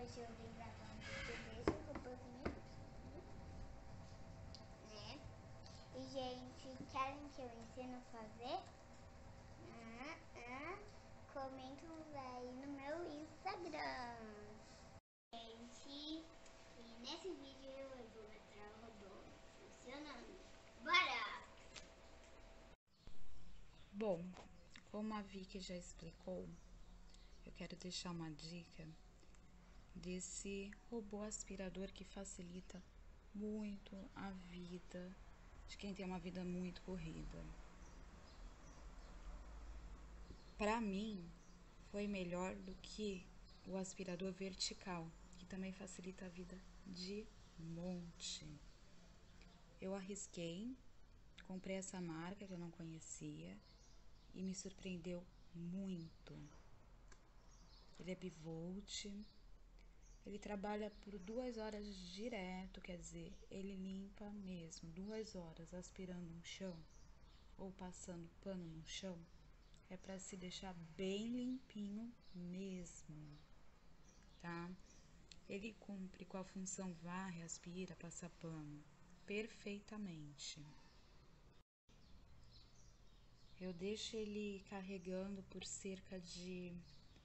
hoje eu vim gravar um vídeo desse robôzinho aqui, né? E, gente, querem que eu ensine a fazer? Comentam aí no meu Instagram. Gente, e nesse vídeo eu vou mostrar o robô funcionando. Bora! Bom, como a Vicky já explicou, eu quero deixar uma dica desse robô aspirador que facilita muito a vida de quem tem uma vida muito corrida. Para mim, foi melhor do que o aspirador vertical, que também facilita a vida de monte. Eu arrisquei, comprei essa marca que eu não conhecia e me surpreendeu muito. Ele é bivolt, ele trabalha por 2 horas direto, quer dizer, ele limpa mesmo 2 horas aspirando um chão ou passando pano no chão. É para se deixar bem limpinho mesmo, tá? Ele cumpre com a função varre, aspira, passa pano perfeitamente. Eu deixo ele carregando por cerca de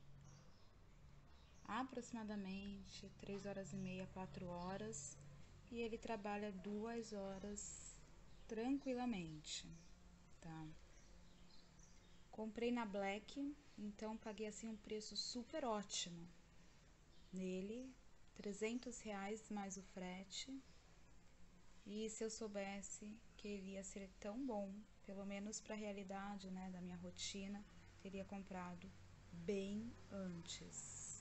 aproximadamente 3 horas e meia, 4 horas, e ele trabalha 2 horas tranquilamente, tá? Comprei na Black, então paguei assim um preço super ótimo nele, R$300 mais o frete. E se eu soubesse que ele ia ser tão bom, pelo menos para a realidade, né, da minha rotina, teria comprado bem antes.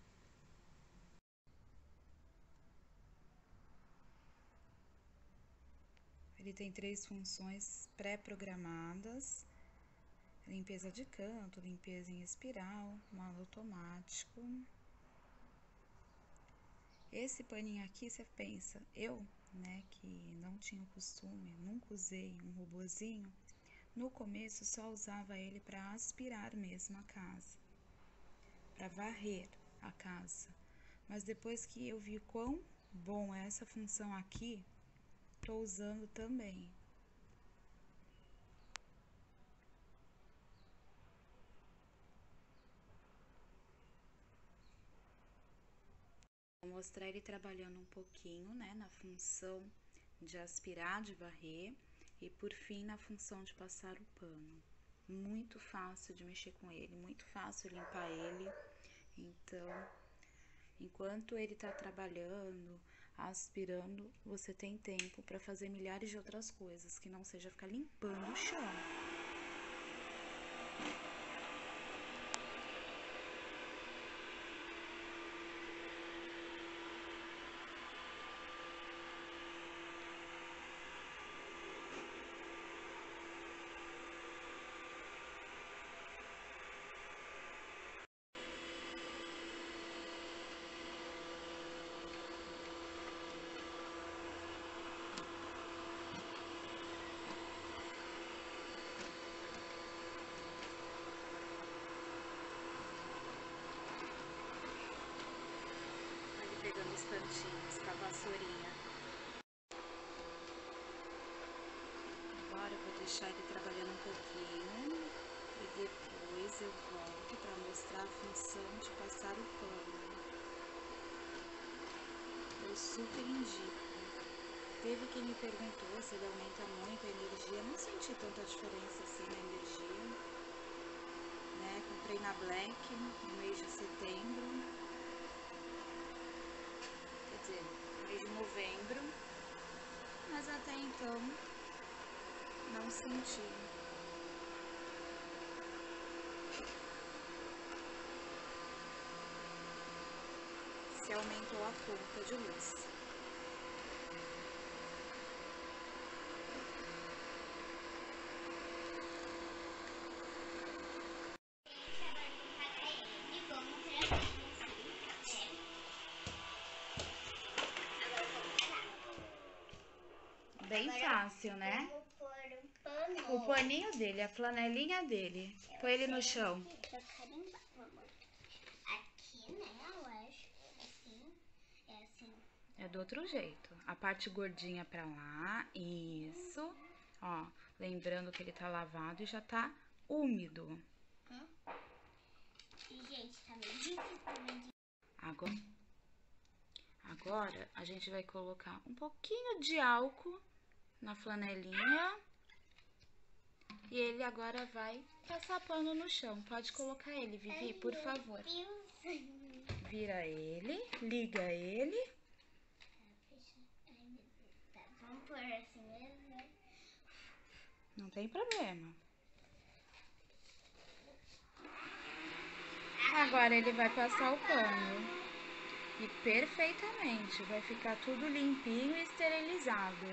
Ele tem 3 funções pré-programadas: limpeza de canto, limpeza em espiral, modo automático. Esse paninho aqui, você pensa, eu, né, que não tinha o costume, nunca usei um robozinho, no começo só usava ele para aspirar mesmo a casa, para varrer a casa. Mas depois que eu vi quão bom é essa função aqui, tô usando também. Vou mostrar ele trabalhando um pouquinho, né, na função de aspirar, de varrer, e por fim na função de passar o pano. Muito fácil de mexer com ele, muito fácil limpar ele. Então, enquanto ele tá trabalhando, aspirando, você tem tempo para fazer milhares de outras coisas, que não seja ficar limpando o chão. Pegando os cantinhos com a vassourinha. Agora eu vou deixar ele trabalhando um pouquinho e depois eu volto para mostrar a função de passar o pano. Eu super indico. Teve quem me perguntou se ele aumenta muito a energia. Não senti tanta diferença assim na energia, né? Comprei na Black no mês de setembro. Quer dizer, mês de novembro, mas até então não senti. Se aumentou a conta de luz. Bem fácil, né? Vamos pôr um pano. O paninho dele, a flanelinha dele. Põe ele no chão. Aqui, né? Eu acho. Assim. É do outro jeito. A parte gordinha pra lá, isso. Ó, lembrando que ele tá lavado e já tá úmido. E, gente, tá meio difícil também. Agora, a gente vai colocar um pouquinho de álcool na flanelinha. E ele agora vai passar pano no chão. Pode colocar ele, Vivi, por favor. Vira ele, liga ele. Tá, vamos pôr assim mesmo, né? Não tem problema. Agora ele vai passar o pano. E perfeitamente. Vai ficar tudo limpinho e esterilizado.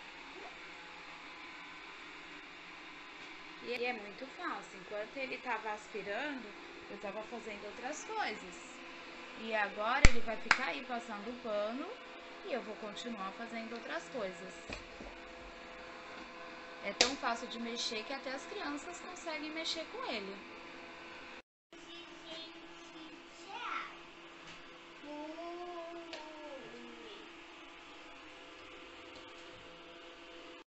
E é muito fácil. Enquanto ele estava aspirando, eu estava fazendo outras coisas. E agora ele vai ficar aí passando o pano e eu vou continuar fazendo outras coisas. É tão fácil de mexer que até as crianças conseguem mexer com ele.